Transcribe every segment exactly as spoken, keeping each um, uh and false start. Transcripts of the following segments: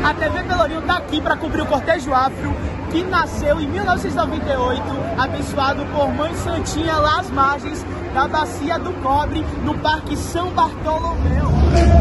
A T V Pelourinho está aqui para cobrir o cortejo afro, que nasceu em mil novecentos e noventa e oito, abençoado por Mãe Santinha, lá às margens da Bacia do Cobre, no Parque São Bartolomeu.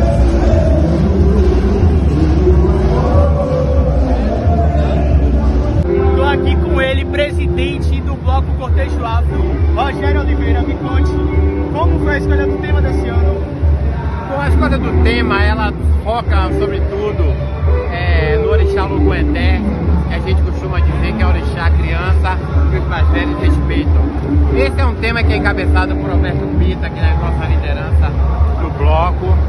Estou aqui com ele, presidente do Bloco Cortejo Afro, Rogério Oliveira. Me conte, como foi a escolha do tema desse ano? Bom, a escolha do tema, ela foca sobretudo é, no orixá Logoeté, que a gente costuma dizer que é orixá criança, que os mais velhos respeitam. Esse é um tema que é encabeçado por Alberto Pita, que é a nossa liderança do bloco.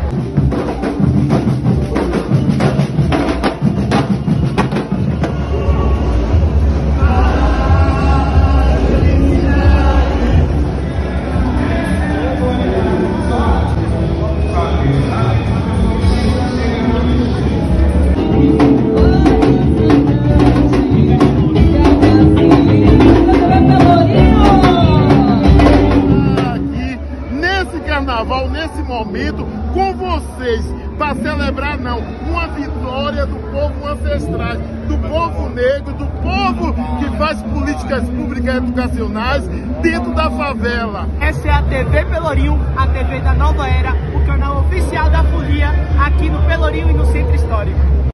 Carnaval nesse momento com vocês para celebrar não uma vitória do povo ancestral, do povo negro, do povo que faz políticas públicas educacionais dentro da favela. Essa é a T V Pelourinho, a T V da nova era, o canal oficial da folia aqui no Pelourinho e no Centro Histórico.